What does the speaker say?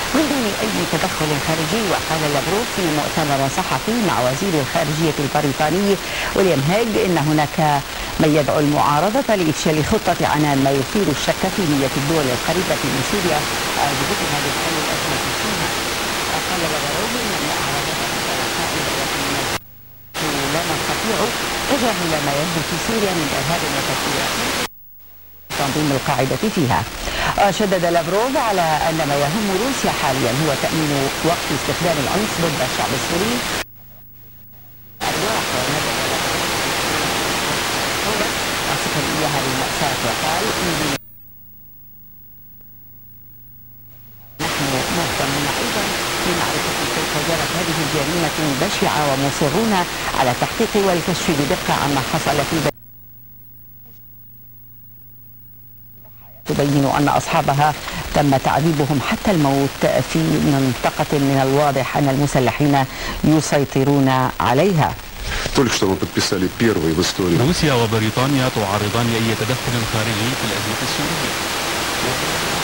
من دون أي تدخل خارجي. وقال لافروف في مؤتمر صحفي مع وزير الخارجية البريطاني ويليام هيج إن هناك من يدعو المعارضة لإفشال خطة عنان، ما يثير الشك في نية الدول القريبة من سوريا بذكرها لحل الأزمة فيها. قال لافروف إن المعارضة لا نستطيع تجاهل ما يجري في سوريا من إرهاب وتفكير تنظيم القاعدة فيها. شدد لافروف على أن ما يهم روسيا حاليا هو تأمين وقف استخدام العنف ضد الشعب السوري. أصف إياها بالمأساة وقال نحن مهتمون أيضا بمعرفة كيف جرت هذه الجريمة البشعة ومصرون على التحقيق والكشف بدقة عما حصل في تبين أن أصحابها تم تعذيبهم حتى الموت في منطقة من الواضح أن المسلحين يسيطرون عليها. روسيا وبريطانيا تعارضان أي تدخل خارجي في الأزمة السورية.